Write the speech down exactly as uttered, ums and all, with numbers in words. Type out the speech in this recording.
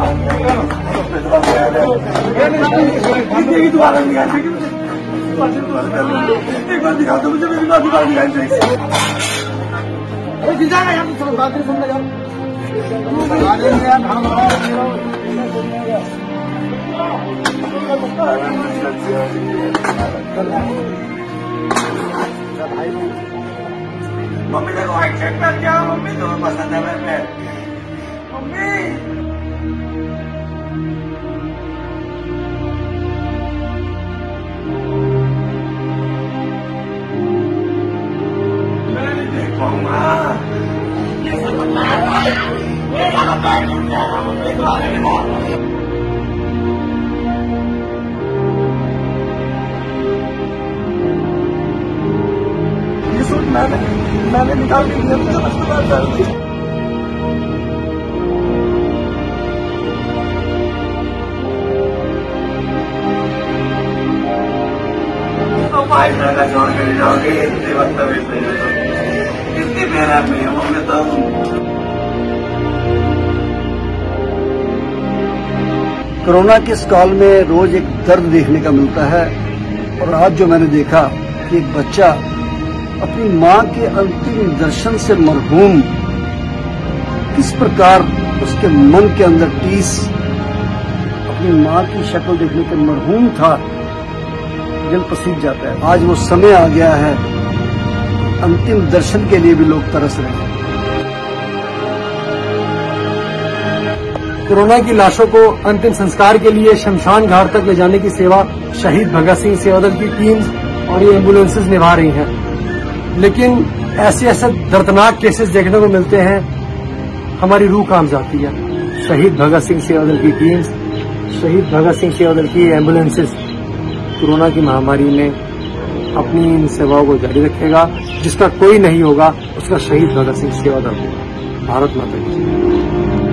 एक बार दिखा दो मुझे, मेरी बात दिखा दिखाई चाहिए। बात सुन ले यार, मम्मी देखो व्हाइट शर्ट पहन के आओ, मम्मी तो पसंद है मेरे। मम्मी मैं नहीं देख पाऊंगा ये सब। ये सूट मैंने मैंने निकाल के दिया, मुझे अस्पताल डाल दी। भाई का छोड़ कर जाओगे, इतने वक्त कितनी मेहरा में हमें तो। कोरोना के इस काल में रोज एक दर्द देखने का मिलता है, और आज जो मैंने देखा कि एक बच्चा अपनी मां के अंतिम दर्शन से मरहूम, किस प्रकार उसके मन के अंदर टीस अपनी मां की शक्ल देखने के मरहूम था, दिल पसीज जाता है। आज वो समय आ गया है, अंतिम दर्शन के लिए भी लोग तरस रहे हैं। कोरोना की लाशों को अंतिम संस्कार के लिए शमशान घाट तक ले जाने की सेवा शहीद भगत सिंह सेवा दल की टीम और ये एम्बुलेंसेज निभा रही हैं, लेकिन ऐसे ऐसे दर्दनाक केसेस देखने को मिलते हैं, हमारी रूह कांप जाती है। शहीद भगत सिंह सेवा दल की टीम, शहीद भगत सिंह सेवा दल की एम्बुलेंसेज कोरोना की महामारी में अपनी इन सेवाओं को जारी रखेगा। जिसका कोई नहीं होगा उसका शहीद भगत सिंह सेवा दल होगा। भारत माता की।